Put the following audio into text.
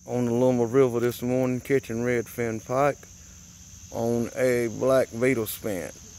on the Lumbee River this morning catching redfin pike on a black beetle span.